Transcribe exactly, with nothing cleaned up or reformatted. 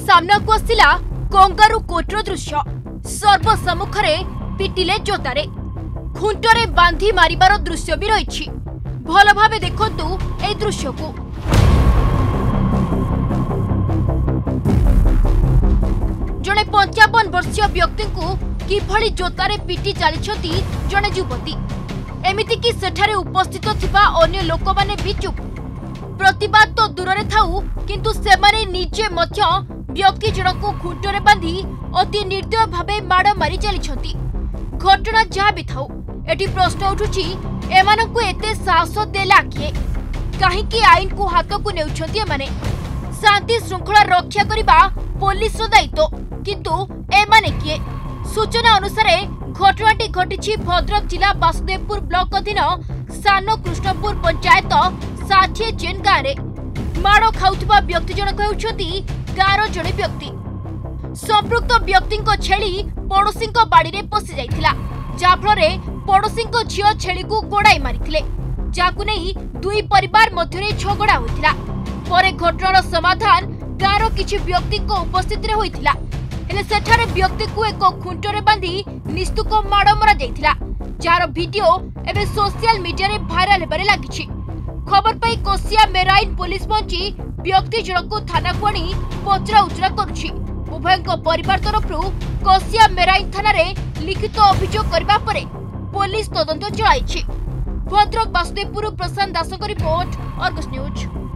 सामना को आसिला कंगारू कोर्टर दृश्य। सर्वसम्मुखरे पिटिले जोतारे खुंटरे बांधी मारिबार दृश्य भी रही। भल भावे देखंतु ए दृश्य को। जड़े पंचावन वर्षीय व्यक्ति को किभली जोतारे पिटी चली जड़े युवती, एमिति कि सेठारे उपस्थित थिबा अन्य लोक माने भी चुप। प्रतिवाद तो दूर रे थाउ, किंतु सेमाने निजे मध्य व्यक्ति जनक खुंटरे बांधी अति निर्दय भावे माड़ मारी चली। घटना जहाँ भी थाउ, एटी प्रश्न उठुची एमानकु एते साहस देला किए? काहेकि आईन को हाथ को नेउछंती एमाने? शांति श्रृंखला रक्षा करिबा पुलिस रो दायित्व, किंतु एमाने किए? सूचना अनुसार घटनाटी घटी भद्रक जिला वासुदेवपुर ब्लॉक अधीन सान कृष्णपुर पंचायत षाठिए चेन गाँव में। माड़ खाउथिबा व्यक्ति जनक हेउछंती गाँवर जड़े व्यक्ति। संपृक्त व्यक्ति छेली पड़ोशी बाड़ी में पशि जाइथिला, जाफଳରେ पड़ोशी झियो छेली को गोड़ाई मारिथिले, जाकु नहीं दुई परिवार मध्य झगड़ा होइथिला। परे घटनार समाधान गाँवर किछि व्यक्ति उपस्थिति होइथिला, हेले सेठारे व्यक्ति को एक खुंटरे बांधी निस्तुक माड़ मरा जाइथिला, जार वीडियो एबे सोशल मीडिया रे भाइराल हेबारे लागिछि। खबर पाई कोसिया मेराइन पुलिस पहुंची व्यक्ति जनक को थाना को आनी पचरा उचरा करुछि। उभय परिवार तरफ कोसिया मेराइन थाना रे लिखित अभियोग करबा परे पुलिस तदंत चलाइछि। भद्रक वासुदेवपुर प्रशांत दासक रिपोर्ट, अर्गस न्यूज।